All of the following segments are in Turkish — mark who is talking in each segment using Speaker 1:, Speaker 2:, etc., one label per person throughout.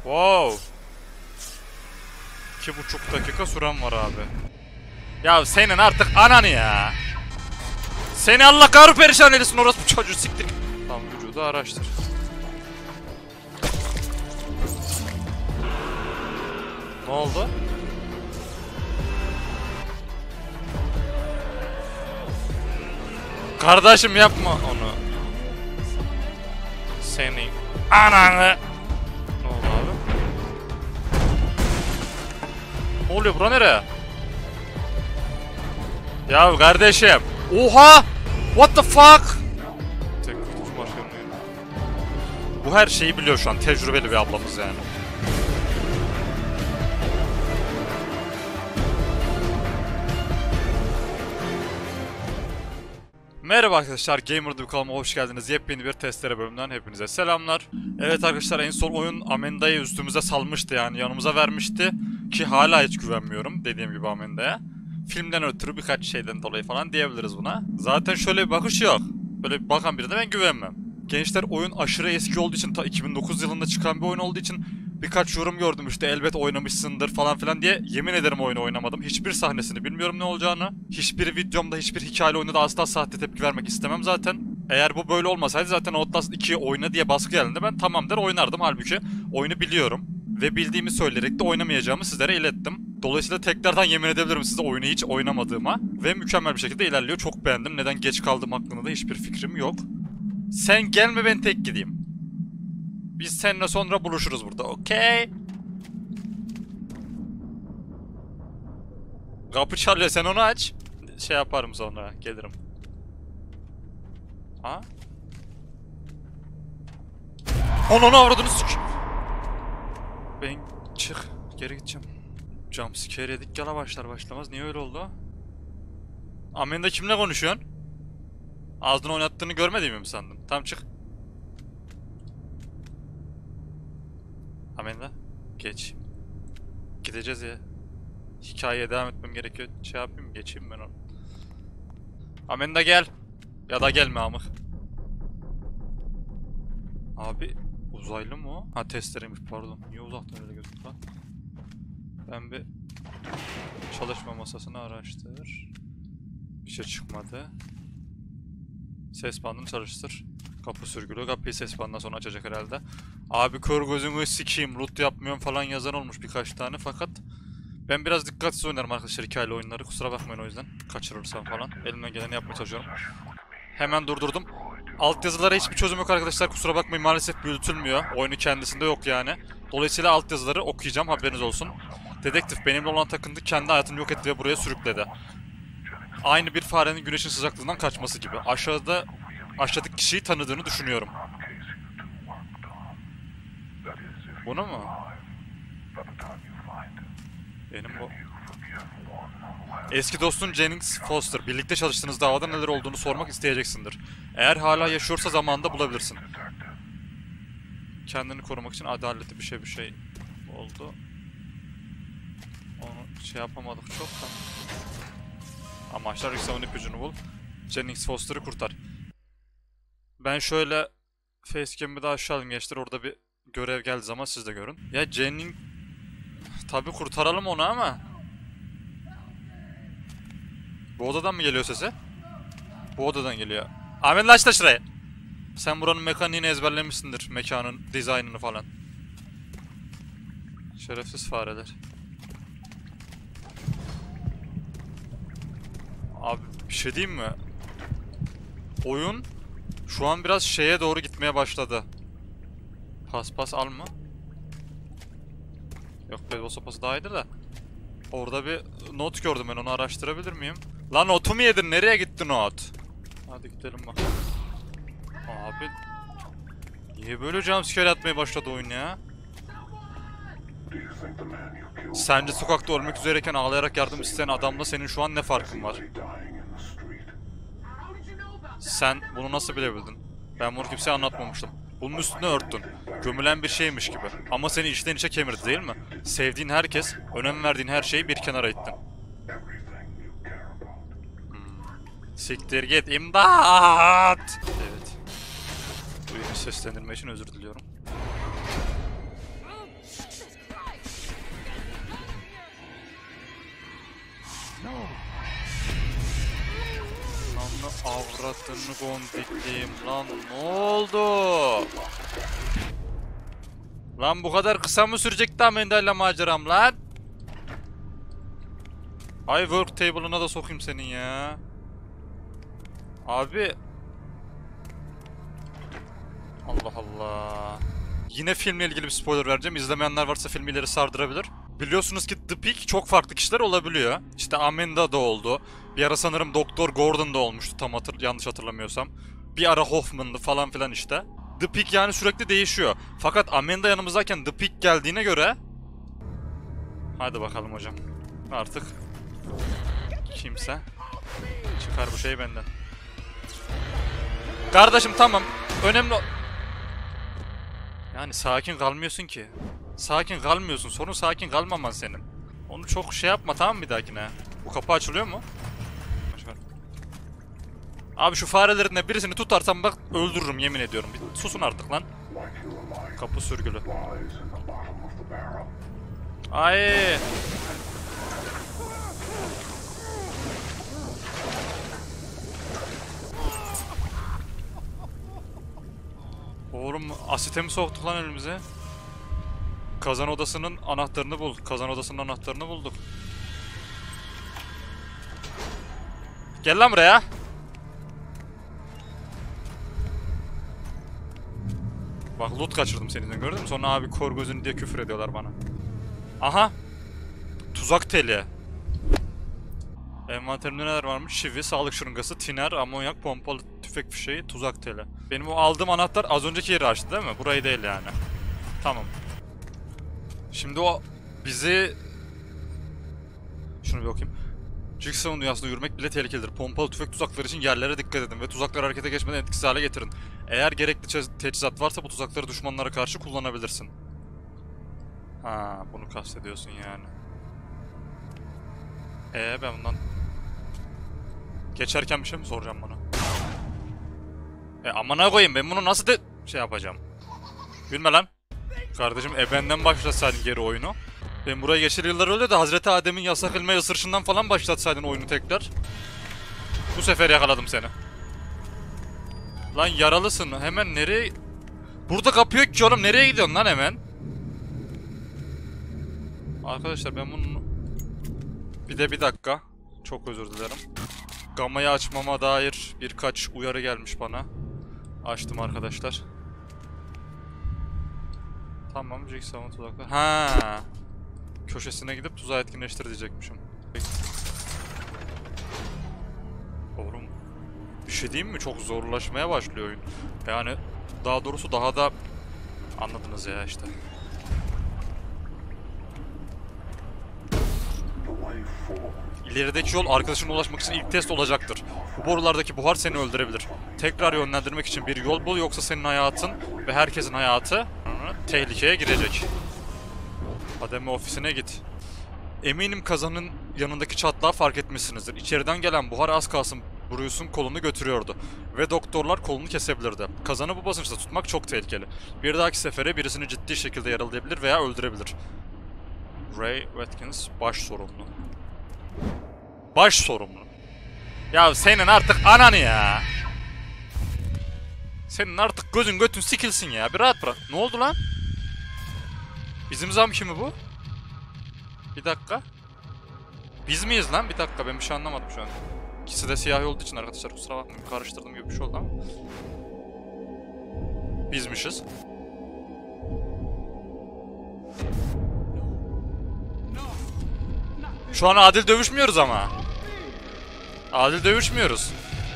Speaker 1: Wow. 2,5 dakika süren var abi. Ya senin artık ananı ya. Seni Allah kahru perişan eylesin, orası çocuğu siktir. Tam vücudu araştır. Ne oldu? Kardeşim yapma onu. Senin ananı. Ne oldu abi? Ne oluyor, bura nere? Ya kardeşim. Oha! What the fuck? Bu her şeyi biliyor şu an. Tecrübeli bir ablamız yani. Merhaba arkadaşlar, Gamer'da kanalıma hoş geldiniz. Yepyeni bir testere bölümünden hepinize selamlar. Evet arkadaşlar, en son oyun Amenda'yı üstümüze salmıştı, yani yanımıza vermişti. Ki hala hiç güvenmiyorum dediğim gibi Amenda'ya. Filmden ötürü birkaç şeyden dolayı falan diyebiliriz buna. Zaten şöyle bir bakış yok. Böyle bir bakan birine ben güvenmem. Gençler, oyun aşırı eski olduğu için, ta 2009 yılında çıkan bir oyun olduğu için birkaç yorum gördüm, işte elbet oynamışsındır falan filan diye. Yemin ederim oyunu oynamadım. Hiçbir sahnesini bilmiyorum ne olacağını. Hiçbir videomda, hiçbir hikayeli oyunda da asla sahte tepki vermek istemem zaten. Eğer bu böyle olmasaydı zaten Outlast 2'yi oyna diye baskı geldiğinde ben tamam der oynardım. Halbuki oyunu biliyorum. Ve bildiğimi söyleyerek de oynamayacağımı sizlere ilettim. Dolayısıyla tekrardan yemin edebilirim size oyunu hiç oynamadığıma. Ve mükemmel bir şekilde ilerliyor. Çok beğendim. Neden geç kaldım hakkında da hiçbir fikrim yok. Sen gelme, ben tek gideyim. Biz seninle sonra buluşuruz burada, okey? Kapı çalıyor, sen onu aç. Şey yaparım sonra, gelirim. Ha? Onu avradını sük. Ben çık, geri gideceğim. Jumpscare yedik gala başlar başlamaz. Niye öyle oldu? Amenda kimle konuşuyorsun? Ağzını oynattığını görmediğimi mi sandın? Tamam, çık. Amenda, geç. Gideceğiz ya. Hikayeye devam etmem gerekiyor. Şey yapayım, geçeyim ben onu. Amenda gel. Ya da gelme amık. Abi uzaylı mı o? Ha, testereymiş, pardon. Niye uzaktan öyle gözüktü lan? Ben bir çalışma masasını araştır. Bir şey çıkmadı. Ses bandını çalıştır. Kapı sürgülü. Kapıyı ses bandından sonra açacak herhalde. Abi kör gözümü sikeyim. Loot yapmıyorum falan yazan olmuş birkaç tane, fakat ben biraz dikkatsiz oynarım arkadaşlar hikayeli oyunları. Kusura bakmayın o yüzden. Kaçırırsam falan. Elimden geleni yapmaya çalışıyorum. Hemen durdurdum. Altyazılara hiçbir çözüm yok arkadaşlar. Kusura bakmayın, maalesef büyütülmüyor. Oyunu kendisinde yok yani. Dolayısıyla altyazıları okuyacağım, haberiniz olsun. Dedektif benimle olan takıntı kendi hayatını yok etti ve buraya sürükledi. Aynı bir farenin güneşin sıcaklığından kaçması gibi. Aşağıdaki kişiyi tanıdığını düşünüyorum. Bunu mu? Benim bu. Eski dostun Jennings Foster. Birlikte çalıştığınız davada neler olduğunu sormak isteyeceksindir. Eğer hala yaşıyorsa zamanında bulabilirsin. Kendini korumak için adaletli bir şey oldu. Onu şey yapamadık çok da. Amaçlar Rixav'ın ipucunu bul. Jennings Foster'ı kurtar. Ben şöyle facecam'ı da aşağı alayım gençler. Orada bir görev geldiği zaman siz de görün. Ya Jennings... Tabi kurtaralım onu ama... Bu odadan mı geliyor sesi? Bu odadan geliyor. Ahmet aç da şurayı. Sen buranın mekaniğini ezberlemişsindir. Mekanın dizaynını falan. Şerefsiz fareler. Abi bir şey diyeyim mi? Oyun şu an biraz şeye doğru gitmeye başladı. Paspas alma. Yok, beyzbol sopası daha iyidir de. Orada bir not gördüm, ben onu araştırabilir miyim? Lan notu mu yedin? Nereye gitti not? Hadi gidelim bak. Abi niye böyle jumpscare atmaya başladı oyun ya? Sence sokakta ölmek üzereyken ağlayarak yardım isteyen adamla senin şu an ne farkın var? Sen bunu nasıl bilebildin? Ben bunu kimseye anlatmamıştım. Bunun üstüne örttün. Gömülen bir şeymiş gibi. Ama seni içten içe kemirdi değil mi? Sevdiğin herkes, önem verdiğin her şeyi bir kenara ittin. Siktir git, imdat! Evet. Duyduğunuz seslendirme için özür diliyorum. Avradını gondikliğim lan, ne oldu? Lan bu kadar kısa mı sürecekti Amenda'yla maceram lan? Ay work table'ına da sokayım senin ya. Abi. Allah Allah. Yine filmle ilgili bir spoiler vereceğim. İzlemeyenler varsa filmi ileri sardırabilir. Biliyorsunuz ki The Peak çok farklı kişiler olabiliyor. İşte Amanda da oldu. Bir ara sanırım Doktor Gordon da olmuştu tam yanlış hatırlamıyorsam. Bir ara Hoffman'dı falan filan işte. The Peak yani sürekli değişiyor. Fakat Amanda yanımızdayken The Peak geldiğine göre... Hadi bakalım hocam. Artık kimse çıkar bu şey benden. Kardeşim tamam. Önemli... Yani sakin kalmıyorsun ki. Sakin kalmıyorsun. Sorun sakin kalmaman senin. Onu çok şey yapma, tamam mı bir dahakine? Bu kapı açılıyor mu? Abi şu farelerinden birisini tutarsam bak öldürürüm yemin ediyorum. Bir susun artık lan. Kapı sürgülü. Ay. Oğlum asite mi soktuk lan elimize? Kazan odasının anahtarını bulduk. Kazan odasının anahtarını bulduk. Gel lan buraya. Bak loot kaçırdım seninle, gördün mü? Sonra abi kor gözün diye küfür ediyorlar bana. Aha. Tuzak teli. Envanterimde neler varmış? Şivi, sağlık şırıngası, tiner, amonyak, pompalı tüfek fişeği, tuzak teli. Benim o aldığım anahtar az önceki yeri açtı değil mi? Burayı değil yani. Tamam. Şimdi o bizi... Şunu bir okuyayım. Jigsaw'un dünyasında yürümek bile tehlikelidir. Pompalı tüfek tuzakları için yerlere dikkat edin ve tuzakları harekete geçmeden etkisiz hale getirin. Eğer gerekli teçhizat varsa bu tuzakları düşmanlara karşı kullanabilirsin. Ha, bunu kastediyorsun yani. Ben bundan... Geçerken bir şey mi soracağım bana? Amına koyayım, ben bunu nasıl şey yapacağım? Gülme lan. Kardeşim benden başlatsaydın geri oyunu. Ben buraya geçir yıllar öyle de Hazreti Adem'in yasak ilme ısırışından falan başlatsaydın oyunu tekrar. Bu sefer yakaladım seni. Lan yaralısın, hemen nereye... Burada kapı yok ki oğlum, nereye gidiyorsun lan hemen? Arkadaşlar ben bunu... Bir dakika. Çok özür dilerim. Gamma'yı açmama dair birkaç uyarı gelmiş bana. Açtım arkadaşlar. Tamam, Jigsaw'un tuzakları. Ha. Köşesine gidip tuzağı etkinleştir diyecekmişim. Doğru mu? Bir şey diyeyim mi? Çok zorlaşmaya başlıyor oyun. Yani daha doğrusu daha da... Anladınız ya işte. İlerideki yol arkadaşına ulaşmak için ilk test olacaktır. Bu borulardaki buhar seni öldürebilir. Tekrar yönlendirmek için bir yol bul, yoksa senin hayatın ve herkesin hayatı tehlikeye girecek. Adem'in ofisine git. Eminim kazanın yanındaki çatlağı fark etmişsinizdir. İçeriden gelen buhar az kalsın Bruce'un kolunu götürüyordu. Ve doktorlar kolunu kesebilirdi. Kazanı bu basınçta tutmak çok tehlikeli. Bir dahaki sefere birisini ciddi şekilde yaralayabilir veya öldürebilir. Ray Watkins baş sorumlu. Baş sorumlu. Ya senin artık ananı ya. Senin artık gözün götün sikilsin ya. Bir rahat bırak. Ne oldu lan? Bizim zam kimi bu? Bir dakika. Biz miyiz lan? Bir dakika, ben bir şey anlamadım şu an. İkisi de siyahi olduğu için arkadaşlar kusura bakmayın. Karıştırdım gibi bir şey oldu ama. Bizmişiz. Şu an adil dövüşmüyoruz ama. Adil dövüşmüyoruz.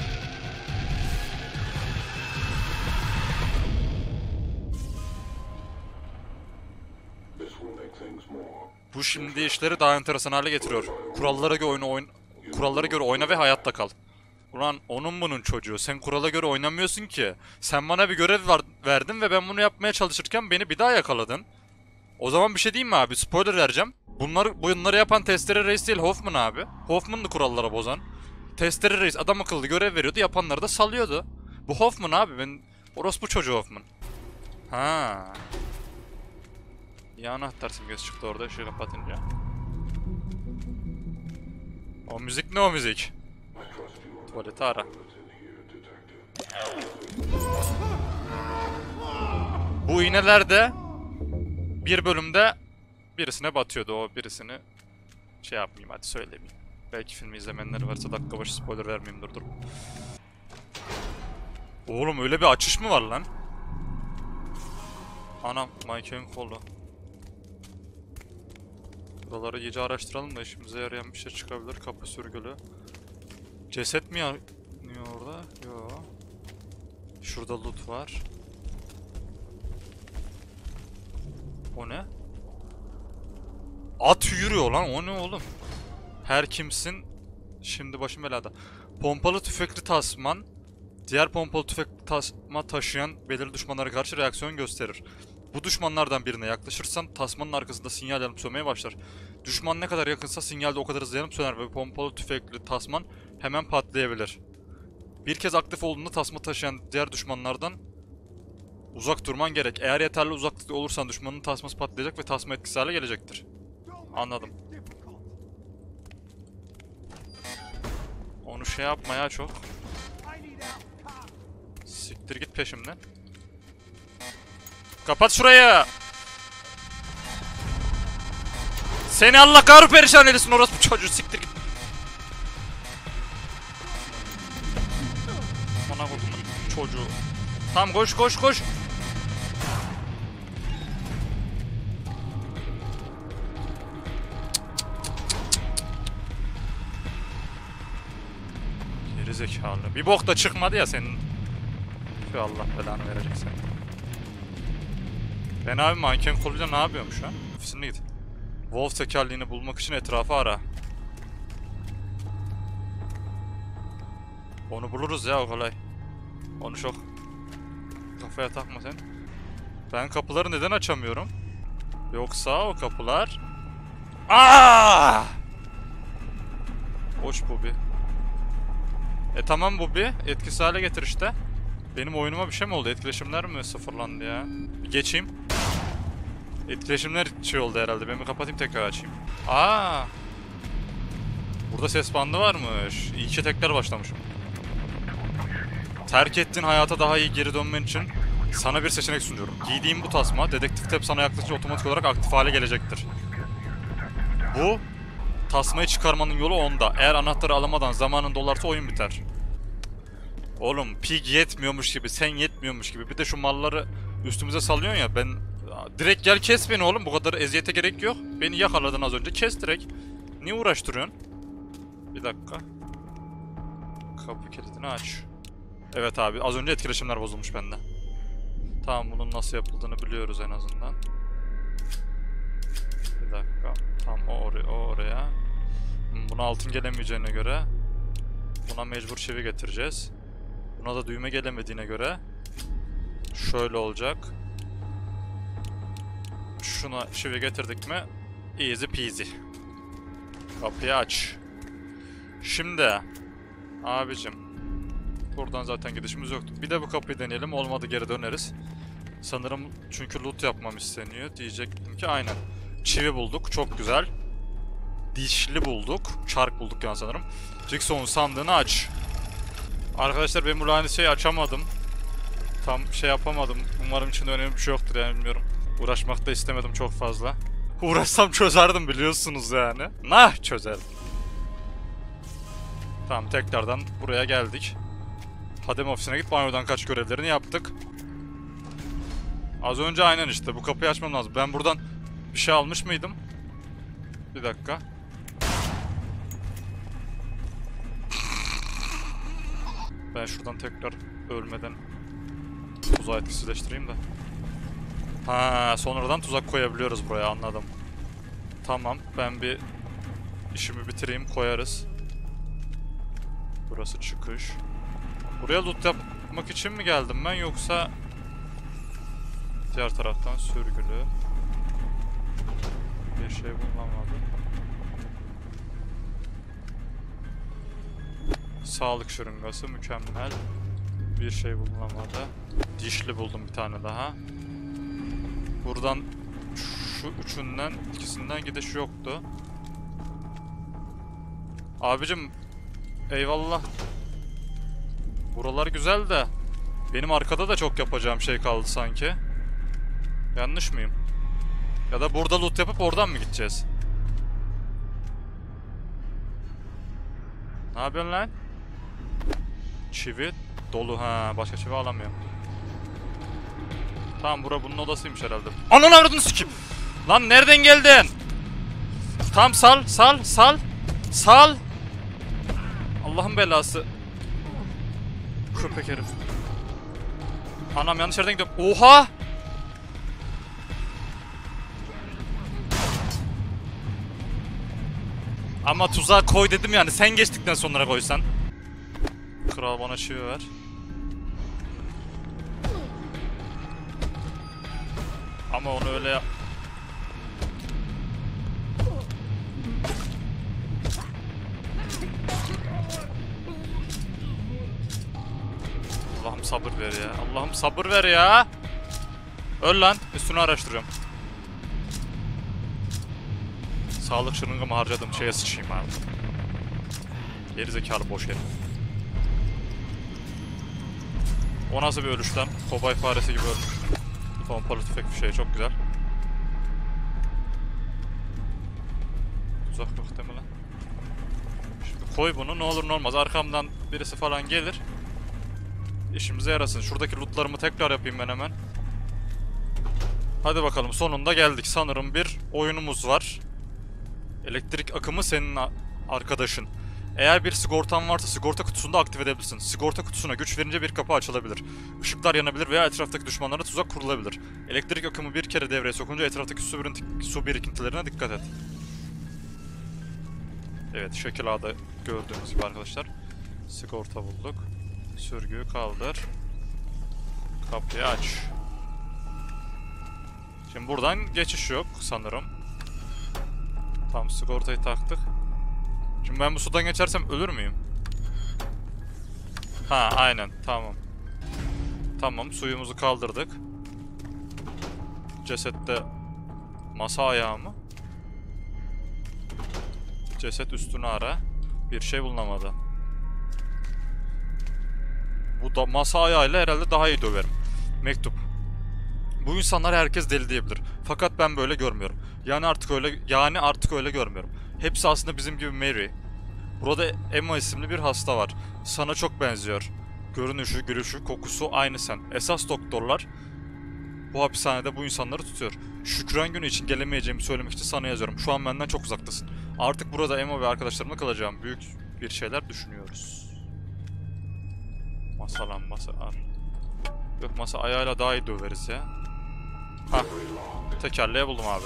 Speaker 1: Bu şimdi işleri daha enteresan hale getiriyor. Kurallara göre oyna ve hayatta kal. Ulan onun bunun çocuğu. Sen kurala göre oynamıyorsun ki. Sen bana bir görev verdin ve ben bunu yapmaya çalışırken beni bir daha yakaladın. O zaman bir şey diyeyim mi abi? Spoiler vereceğim. Bunları yapan Testere Reis değil, Hoffman abi. Hoffman'dı kurallara bozan. Testere Reis adam akıllı görev veriyordu, yapanları da salıyordu. Bu Hoffman abi, ben orospu çocuğu Hoffman. Ha. Ya anahtar simgesi çıktı orada ışığı kapatınca. O müzik ne o müzik? Tuvaleti ara. Bu iğneler de bir bölümde birisine batıyordu. O birisini şey yapmayayım, hadi söylemeyeyim. Belki filmi izlemeyenler varsa dakika başı spoiler vermeyeyim, dur. Oğlum öyle bir açış mı var lan? Anam, Mike'ın kolu. Buraları iyice araştıralım da işimize yarayan bir şey çıkabilir. Kapı sürgülü. Ceset mi yanıyor orada? Yo. Şurada loot var. O ne? At yürüyor lan, o ne oğlum? Her kimsin şimdi başım belada. Pompalı tüfekli tasman diğer pompalı tüfekli tasma taşıyan belirli düşmanlara karşı reaksiyon gösterir. Bu düşmanlardan birine yaklaşırsan tasmanın arkasında sinyal yanıp sönmeye başlar. Düşman ne kadar yakınsa sinyal de o kadar hızlı yanıp söner ve pompalı tüfekli tasman hemen patlayabilir. Bir kez aktif olduğunda tasma taşıyan diğer düşmanlardan uzak durman gerek. Eğer yeterli uzaklıkta olursan düşmanın tasması patlayacak ve tasma etkisiz hale gelecektir. Anladım. Onu şey yapma ya çok. Siktir git peşimden. Kapat şurayı. Seni Allah kahru perişan eylesin orospu çocuğu, siktir git. Bana kodumun çocuğu. Tamam, koş koş koş. Geri zekalı. Bir bok da çıkmadı ya senin. Şu Allah belanı verecek seni. Ben abi manken koluyla ne yapıyorum şu an? Ofisine git. Wolf tekerleğini bulmak için etrafı ara. Onu buluruz ya, o kolay. Onu çok kafaya takma sen. Ben kapıları neden açamıyorum? Yoksa o kapılar... Aaaa! Hoş Bubi. Tamam Bubi, etkisiz hale getir işte. Benim oyunuma bir şey mi oldu? Etkileşimler mi sıfırlandı ya? Bir geçeyim. Etkileşimler şey oldu herhalde. Ben bir kapatayım, tekrar açayım. Aa! Burada ses bandı varmış. İyi ki tekrar başlamışım. Terk ettiğin hayata daha iyi geri dönmen için sana bir seçenek sunuyorum. Giydiğim bu tasma, dedektif tab sana yaklaşınca otomatik olarak aktif hale gelecektir. Bu tasmayı çıkarmanın yolu onda. Eğer anahtarı alamadan zamanın dolarsa oyun biter. Oğlum pig yetmiyormuş gibi, sen yetmiyormuş gibi. Bir de şu malları üstümüze salıyorsun ya, ben... Direkt gel kes beni oğlum, bu kadar eziyete gerek yok. Beni yakaladın az önce, kes direkt. Niye uğraştırıyorsun? Bir dakika. Kapı kilidini aç. Evet abi, az önce etkileşimler bozulmuş bende. Tamam, bunun nasıl yapıldığını biliyoruz en azından. Bir dakika. Tam o oraya. Buna altın gelemeyeceğine göre buna mecbur çivi getireceğiz. Buna da düğme gelemediğine göre şöyle olacak. Şuna çivi getirdik mi easy peasy. Kapıyı aç. Şimdi abicim, buradan zaten gidişimiz yoktu. Bir de bu kapıyı deneyelim. Olmadı geri döneriz. Sanırım çünkü loot yapmam isteniyor. Diyecektim ki aynen. Çivi bulduk. Çok güzel. Dişli bulduk. Çark bulduk yani sanırım. Jigsaw'un sandığını aç. Arkadaşlar ben bu lanet şeyi açamadım. Tam şey yapamadım. Umarım içinde önemli bir şey yoktur yani, bilmiyorum. Uğraşmak da istemedim çok fazla. Uğraşsam çözerdim biliyorsunuz yani. Nah, çözerdim. Tamam, tekrardan buraya geldik. Hadem ofisine git, banyodan kaç görevlerini yaptık. Az önce aynen işte bu kapıyı açmam lazım. Ben buradan bir şey almış mıydım? Bir dakika. Ben şuradan tekrar ölmeden tuzağı etkisizleştireyim de. Ha, sonradan tuzak koyabiliyoruz buraya, anladım. Tamam, ben bir işimi bitireyim, koyarız. Burası çıkış. Buraya loot yapmak için mi geldim ben, yoksa diğer taraftan sürgülü. Bir şey bulamadım. Sağlık şırıngası mükemmel. Bir şey bulunamadı. Dişli buldum bir tane daha. Buradan şu üçünden, ikisinden gidiş yoktu. Abicim eyvallah. Buralar güzel de Benim arkada da çok yapacağım şey kaldı sanki. Yanlış mıyım? Ya da burada loot yapıp oradan mı gideceğiz? Ne yapıyorsun lan? Çivi dolu ha. Başka çivi alamıyorum. Tamam, bura bunun odasıymış herhalde. Ananı avradını sikeyim. Lan nereden geldin? Tam sal. Sal. Allah'ın belası. Köpek herif. Anam yanlış yerden gidiyorum. Oha! Ama tuzağa koy dedim yani, sen geçtikten sonra koysan. Kral bana çivi ver. Ama onu öyle yap. Allah'ım sabır ver ya. Allah'ım sabır ver ya. Öl lan. Üstünü araştırıyorum. Sağlık şırıngamı harcadım. Şeye sıçayım abi. Gerizekalı boş herif. O nasıl bir ölüş lan? Kobay faresi gibi ölmüş. Pompalı tüfek bir şey, çok güzel. Uzak yok değil mi lan? Şimdi koy bunu, ne olur ne olmaz. Arkamdan birisi falan gelir. İşimize yarasın. Şuradaki lootlarımı tekrar yapayım ben hemen. Hadi bakalım, sonunda geldik. Sanırım bir oyunumuz var. Elektrik akımı senin arkadaşın. Eğer bir sigortan varsa sigorta kutusunu da aktif edebilirsin. Sigorta kutusuna güç verince bir kapı açılabilir. Işıklar yanabilir veya etraftaki düşmanlara tuzak kurulabilir. Elektrik akımı bir kere devreye sokunca etraftaki su birikintilerine dikkat et. Evet, şekil A'da gördüğümüz gibi arkadaşlar. Sigorta bulduk. Sürgüyü kaldır. Kapıyı aç. Şimdi buradan geçiş yok sanırım. Tam sigortayı taktık. Şimdi ben bu sudan geçersem ölür müyüm? Ha, aynen, tamam. Tamam, suyumuzu kaldırdık. Cesette masa ayağı mı? Ceset üstünü ara. Bir şey bulunamadı. Bu da masa ayağıyla herhalde daha iyi döverim. Mektup. Bu insanlar herkes deli diyebilir. Fakat ben böyle görmüyorum. Yani artık öyle görmüyorum. Hepsi aslında bizim gibi Mary. Burada Emma isimli bir hasta var. Sana çok benziyor. Görünüşü, gülüşü, kokusu aynı sen. Esas doktorlar bu hapishanede bu insanları tutuyor. Şükran günü için gelemeyeceğimi söylemek için sana yazıyorum. Şu an benden çok uzaktasın. Artık burada Emma ve arkadaşlarımla kalacağım. Büyük bir şeyler düşünüyoruz. Masa lan masa. Yok, masa ayağıyla daha iyi döveriz ya. Hah. Tekerleği buldum abi.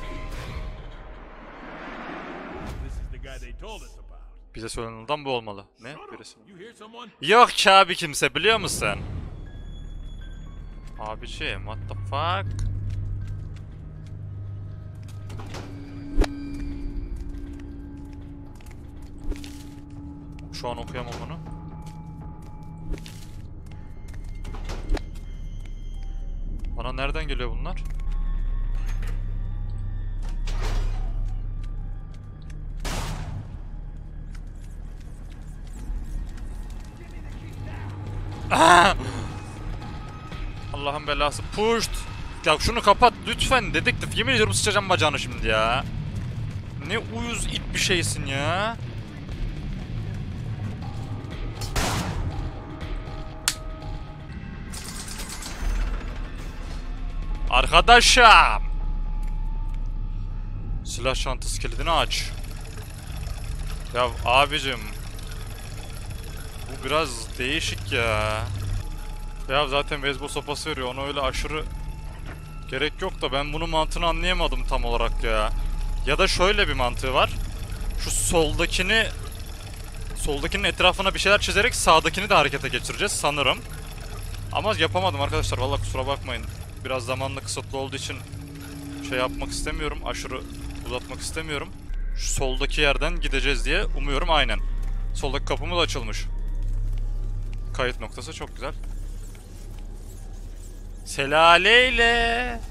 Speaker 1: Bize söylenilen bu olmalı. Ne? Birisi mi? Yok ki abi, kimse biliyor musun? Abiciğim, what the fuck? Şu an okuyamam onu. Bana nereden geliyor bunlar? Allah'ın belası. Pushed. Ya şunu kapat lütfen dedektif. Yemin ediyorum sıçacağım bacağını şimdi ya. Ne uyuz it bir şeysin ya. Arkadaşım. Silah çantası kilidini aç. Ya abicim. Bu biraz değişik ya. Ya zaten beyzbol sopası veriyor. Ona öyle aşırı gerek yok da ben bunun mantığını anlayamadım tam olarak ya. Ya da şöyle bir mantığı var. Şu soldakinin etrafına bir şeyler çizerek sağdakini de harekete geçireceğiz sanırım. Ama yapamadım arkadaşlar. Vallahi kusura bakmayın. Biraz zamanla kısıtlı olduğu için şey yapmak istemiyorum. Aşırı uzatmak istemiyorum. Şu soldaki yerden gideceğiz diye umuyorum, aynen. Soldaki kapımız açılmış. Kayıt noktası çok güzel. Selaleyle.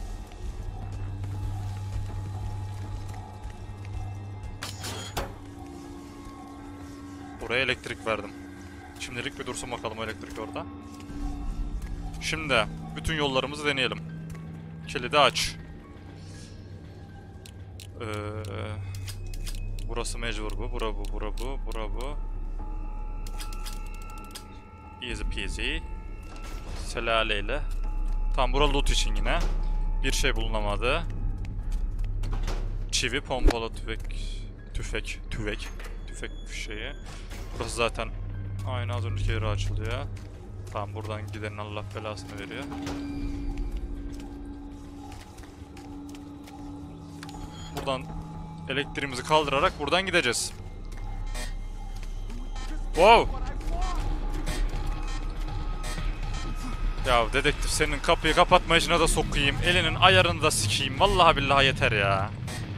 Speaker 1: Buraya elektrik verdim. Şimdilik bir dursun bakalım o elektrik orada. Şimdi bütün yollarımızı deneyelim. Kilidi aç. Burası mecbur bu. Bura bu. Bura bu. Bura bu. Easy peasy. Selaleyle. Tam bura loot için yine. Bir şey bulunamadı. Çivi, pompalı tüfek şeyi. Burası zaten aynı az önceki yere açılıyor. Tamam, buradan gidenin Allah belasını veriyor. Buradan elektriğimizi kaldırarak buradan gideceğiz. Wow! Ya dedektif, senin kapıyı kapatma işine de sokayım. Elinin ayarını da sikeyim. Vallahi billahi yeter ya.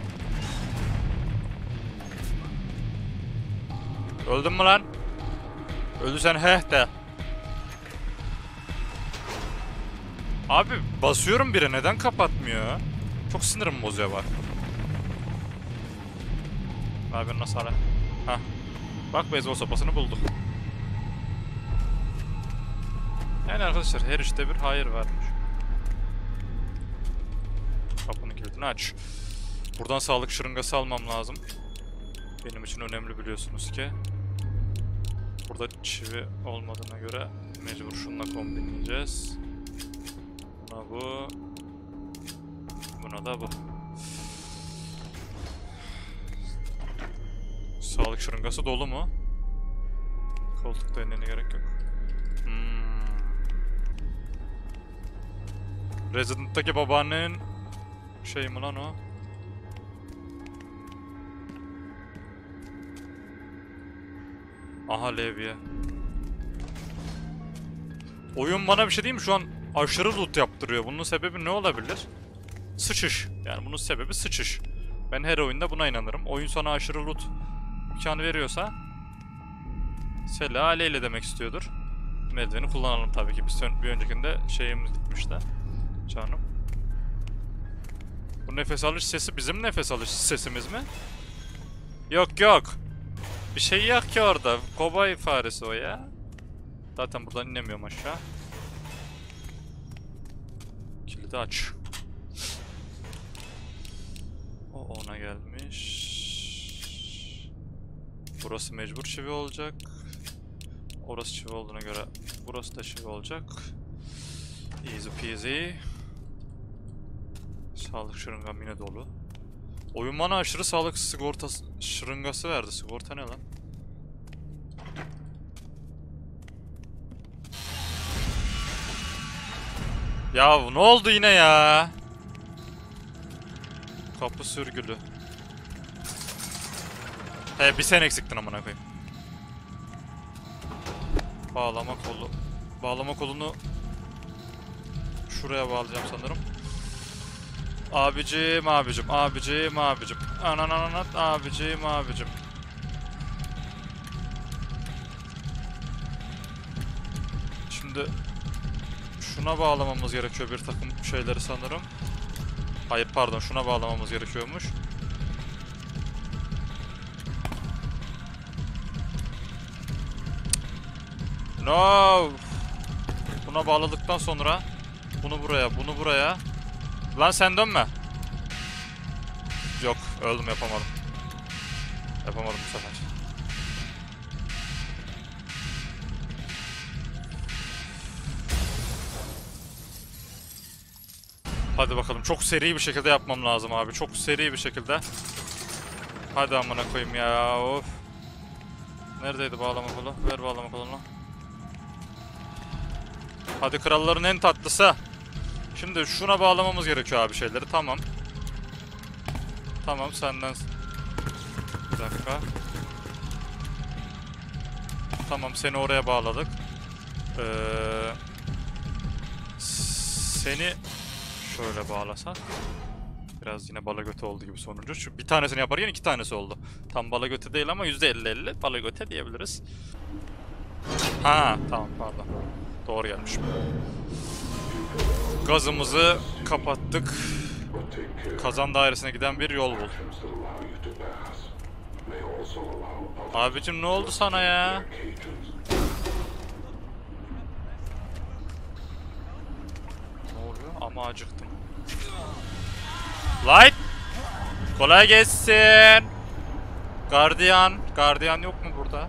Speaker 1: Öldün mü lan? Öldüysen heh de. Abi basıyorum biri, neden kapatmıyor? Çok sinirim bozuyor bak. Abi nasıl hala? Hah. Bak, beyzbol sopasını bulduk. Yani arkadaşlar, her işte bir hayır varmış. Kapının kilidini aç. Buradan sağlık şırıngası almam lazım. Benim için önemli, biliyorsunuz ki. Burada çivi olmadığına göre mecbur şununla kombinleyeceğiz. Buna bu. Buna da bu. Sağlık şırıngası dolu mu? Koltukta inene gerek yok. Resident'taki babaannenin şey mi lan o? Aha, levye. Oyun bana bir şey değil mi? Şu an aşırı loot yaptırıyor. Bunun sebebi ne olabilir? Sıçış. Yani bunun sebebi sıçış. Ben her oyunda buna inanırım. Oyun sana aşırı loot imkanı veriyorsa Sela aleyhle demek istiyordur. Merdiveni kullanalım tabii ki. Bir öncekinde şeyimiz gitmişti. Canım. Bu nefes alış sesi bizim nefes alış sesimiz mi? Yok yok. Bir şey yok ki orada. Kobay faresi o ya. Zaten buradan inemiyorum aşağı. Kilidi aç. O ona gelmiş. Burası mecbur çivi olacak. Orası çivi olduğuna göre burası da çivi olacak. Easy peasy. Sağlık şırıngam yine dolu. Oyun bana aşırı sağlık sigortası şırıngası verdi. Sigorta ne lan? Ya ne oldu yine ya? Kapı sürgülü. He, bir sen eksiktin amına koyayım. Bağlama kolu. Bağlama kolunu şuraya bağlayacağım sanırım. Abicim. Ananananat abicim. Şimdi şuna bağlamamız gerekiyor bir takım şeyleri sanırım. Hayır pardon, şuna bağlamamız gerekiyormuş. No. Buna bağladıktan sonra bunu buraya. Lan sen dönme. Yok, öldüm, yapamadım. Yapamadım bu sefer. Hadi bakalım, çok seri bir şekilde yapmam lazım abi. Çok seri bir şekilde. Hadi amına koyayım ya, of. Neredeydi bağlama kolu? Ver bağlama kolunu. Hadi kralların en tatlısı. Şimdi şuna bağlamamız gerekiyor abi şeyleri. Tamam. Tamam, senden... Bir dakika. Tamam, seni oraya bağladık. Seni şöyle bağlasak. Biraz yine bala göte oldu gibi sonuncu. Şu bir tanesini yaparken iki tanesi oldu. Tam bala göte değil ama %50-50 bala göte diyebiliriz. Ha tamam, pardon. Doğru gelmiş. Gazımızı kapattık. Kazan dairesine giden bir yol bul. Abicim ne oldu sana ya? Ama acıktım. Light! Kolay gelsin. Gardiyan. Gardiyan yok mu burada?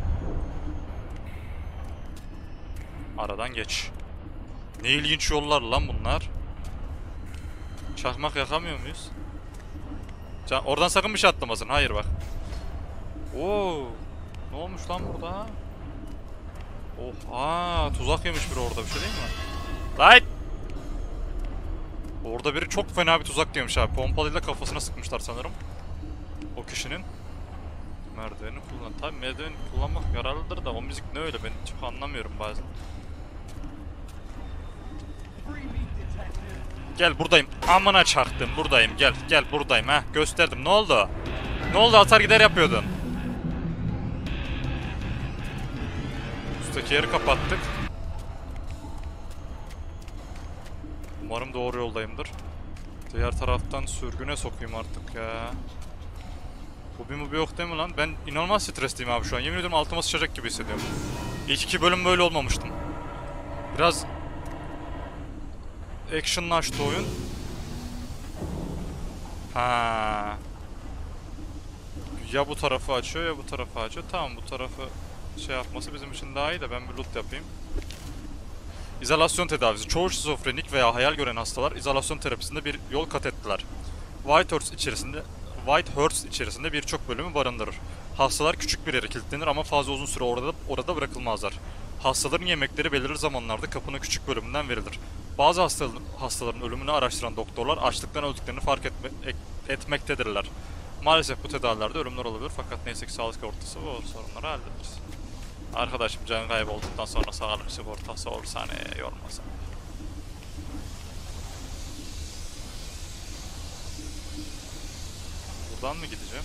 Speaker 1: Aradan geç. Ne ilginç yollar lan bunlar. Çakmak yakamıyor muyuz? Oradan sakın bir şey atlamasın. Hayır bak. Oo. Ne olmuş lan burada? Oh. Tuzak yemiş biri orada, bir şey değil mi? Light! Orada biri çok fena bir tuzak yemiş abi. Pompalıyla kafasına sıkmışlar sanırım. O kişinin. Merdiveni kullan. Tabii merdiveni kullanmak yararlıdır da o müzik ne öyle, ben çok anlamıyorum bazen. Gel buradayım. Amına çaktım, buradayım. Gel gel buradayım ha. Gösterdim. Ne oldu? Ne oldu, atar gider yapıyordun. Üstteki yeri kapattık. Umarım doğru yoldayımdır. Diğer taraftan sürgüne sokayım artık ya. Bu yok değil mi lan? Ben inanılmaz stresliyim abi şu an. Yemin ediyorum altıma sıçacak gibi hissediyorum. İlk 2 bölüm böyle olmamıştım. Biraz action'laştı oyun. Ha. Ya bu tarafı açıyor ya bu tarafı açıyor. Tamam, bu tarafı şey yapması bizim için daha iyi de ben bir loot yapayım. İzolasyon tedavisi. Çoğu şizofrenik veya hayal gören hastalar izolasyon terapisinde bir yol kat ettiler. Whitehurst içerisinde birçok bölümü barındırır. Hastalar küçük bir yere kilitlenir ama fazla uzun süre orada bırakılmazlar. Hastaların yemekleri belirli zamanlarda kapının küçük bölümünden verilir. Bazı hastaların ölümünü araştıran doktorlar açlıktan öldüklerini fark etmektedirler. Maalesef bu tedavilerde ölümler olabilir fakat neyse ki sağlık sigortası bu sorunları hallederiz. Arkadaşım can kaybolduktan sonra sağlık sigortası olursa hani yormasın. Buradan mı gideceğim?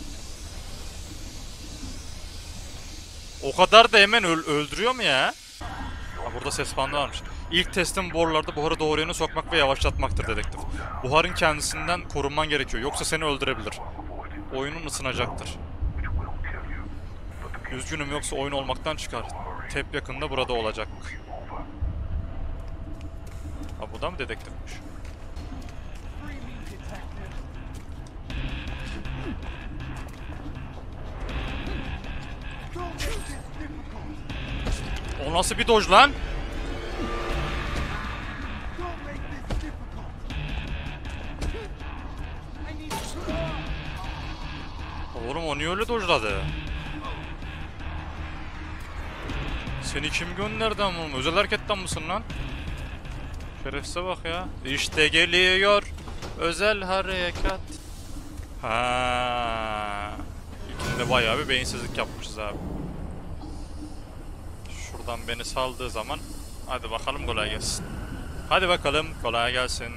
Speaker 1: O kadar da hemen öldürüyor mu ya? Ha, burada ses bandı varmış. İlk testin borularda buharı doğru yöne sokmak ve yavaşlatmaktır dedektif. Buharın kendisinden korunman gerekiyor yoksa seni öldürebilir. Oyunun ısınacaktır. Üzgünüm yoksa oyun olmaktan çıkar. Tep yakında burada olacak. Ha, bu da mı dedektifmiş? O nasıl bir dodge lan? Oğlum o niye öyle dodge'ladı? Seni kim gönderdi ama oğlum? Özel hareketten misin lan? Şerefsize bak ya. İşte geliyor özel harekat. Ha. İlkinde bayağı bir beyinsizlik yapmışız abi. Şuradan beni saldığı zaman hadi bakalım kolay gelsin. Hadi bakalım kolay gelsin.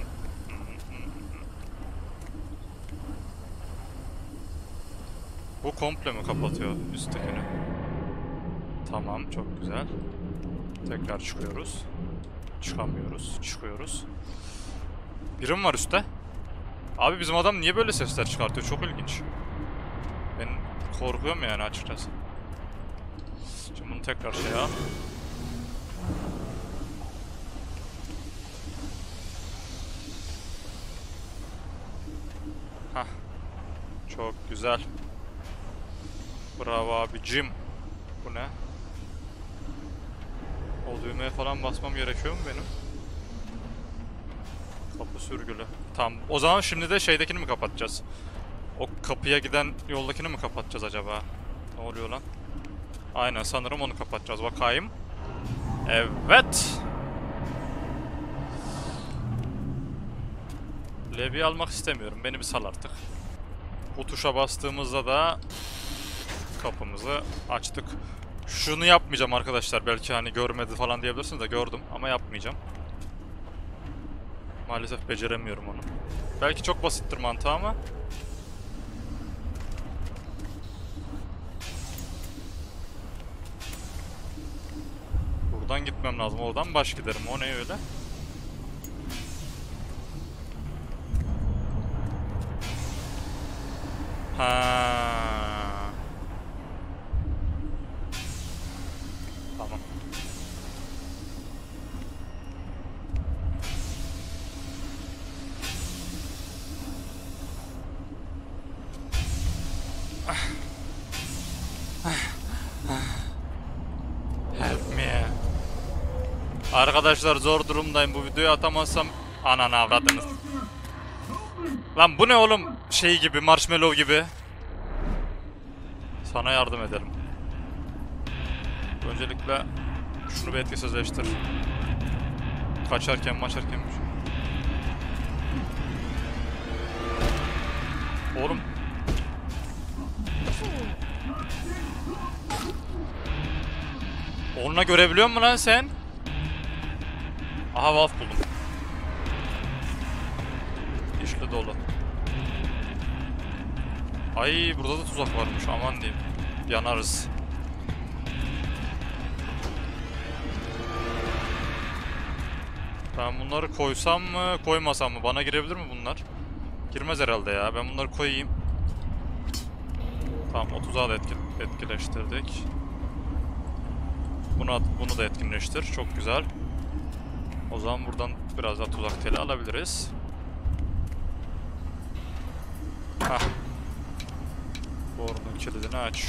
Speaker 1: Bu komple mi kapatıyor üsttekini? Tamam, çok güzel. Tekrar çıkıyoruz. Çıkamıyoruz, çıkıyoruz. Birim var üstte. Abi bizim adam niye böyle sesler çıkartıyor? Çok ilginç. Ben korkuyorum yani açıkçası. Şimdi bunu tekrar şey al. Hah. Çok güzel. Bravo abicim. Bu ne? O düğmeye falan basmam gerekiyor mu benim? Kapı sürgülü. Tamam. O zaman şimdi de şeydekini mi kapatacağız? O kapıya giden yoldakini mi kapatacağız acaba? Ne oluyor lan? Aynen, sanırım onu kapatacağız. Bakayım. Evet. Levye almak istemiyorum. Beni bir sal artık. Bu tuşa bastığımızda da kapımızı açtık. Şunu yapmayacağım arkadaşlar. Belki hani görmedi falan diyebilirsiniz de gördüm ama yapmayacağım. Maalesef beceremiyorum onu. Belki çok basittir mantığı ama. Buradan gitmem lazım. Oradan baş giderim. O ne öyle? Ha. Tamam. Help me. Arkadaşlar zor durumdayım. Bu videoyu atamazsam ananı avradınız. Lan bu ne oğlum? Şey gibi, marshmallow gibi. Sana yardım ederim. Öncelikle şunu bir etkisizleştir. Kaçarken maçarken. Oğlum. Onunla görebiliyor musun lan sen? Aha valve buldum. İşte dolu. Ay burada da tuzak varmış, aman diyeyim. Yanarız. Ben bunları koysam mı koymasam mı? Bana girebilir mi bunlar? Girmez herhalde ya. Ben bunları koyayım. Tamam, 30'a da etkileştirdik. Bunu da etkinleştir. Çok güzel. O zaman buradan biraz daha tuzak teli alabiliriz. Hah. Borunun kilidini aç.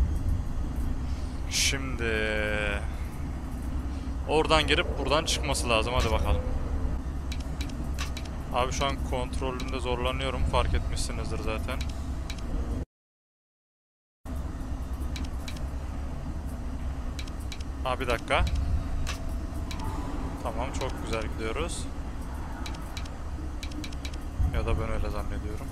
Speaker 1: Şimdi oradan girip buradan çıkması lazım. Hadi bakalım. Abi şu an kontrolünde zorlanıyorum. Fark etmişsinizdir zaten. Bir dakika. Tamam, çok güzel gidiyoruz. Ya da ben öyle zannediyorum.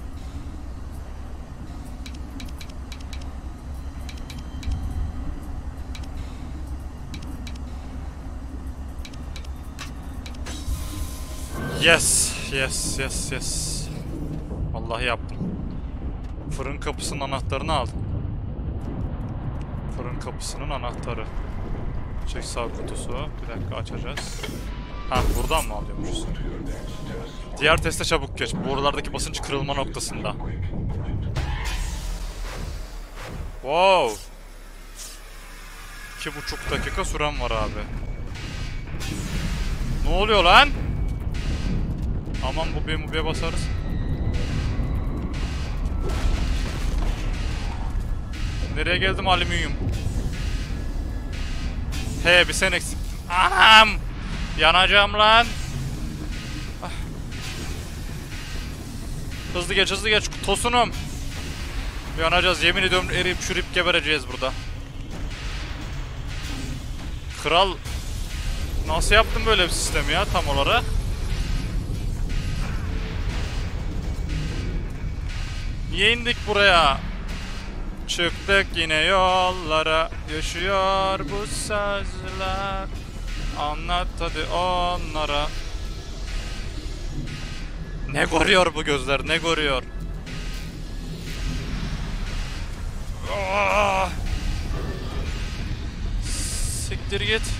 Speaker 1: Yes, yes, yes, yes. Vallahi yaptım. Fırın kapısının anahtarını aldım. Fırın kapısının anahtarı. Çek sağ kutusu. Bir dakika, açacağız. Ha, buradan mı alıyormuşuz? Diğer teste çabuk geç. Borulardaki basınç kırılma noktasında. Wow. 2,5 dakika süren var abi. Ne oluyor lan? Aman bubiye basarız. Nereye geldim alüminyum? He, bir sen eksik. Anam! Yanacağım lan. Ah. Hızlı geç, hızlı geç. Tosunum. Yanacağız, yemin ediyorum, eriyip çürüyüp gebereceğiz burada. Kral. Nasıl yaptın böyle bir sistemi ya tam olarak? Niye indik buraya? Çıktık yine yollara, yaşıyor bu sözler. Anlat hadi onlara. Ne görüyor bu gözler, ne görüyor? Oh! Siktir git.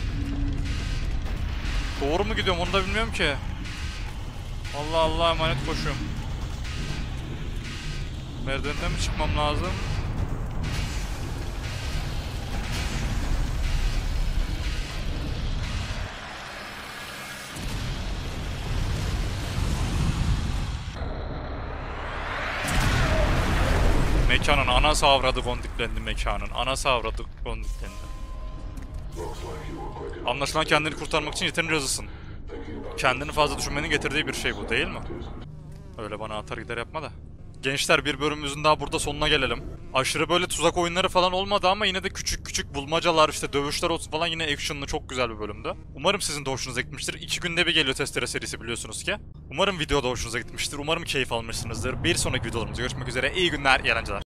Speaker 1: Doğru mu gidiyorum onu da bilmiyorum ki. Allah Allah, emanet koşuyorum. Merdivenden mi çıkmam lazım? Mekanın anası avradı gondiklendi mekanın. Anası avradı gondiklendi. Anlaşılan kendini kurtarmak için yeterince hızlısın. Kendini fazla düşünmenin getirdiği bir şey bu, değil mi? Öyle bana atar gider yapma da. Gençler, bir bölümümüzün daha burada sonuna gelelim. Aşırı böyle tuzak oyunları falan olmadı ama yine de küçük küçük bulmacalar, işte dövüşler olsun falan, yine action'lı çok güzel bir bölümdü. Umarım sizin de hoşunuza gitmiştir. 2 günde bir geliyor testere serisi, biliyorsunuz ki. Umarım video da hoşunuza gitmiştir. Umarım keyif almışsınızdır. Bir sonraki videolarımızda görüşmek üzere. İyi günler, iyi eğlenceler.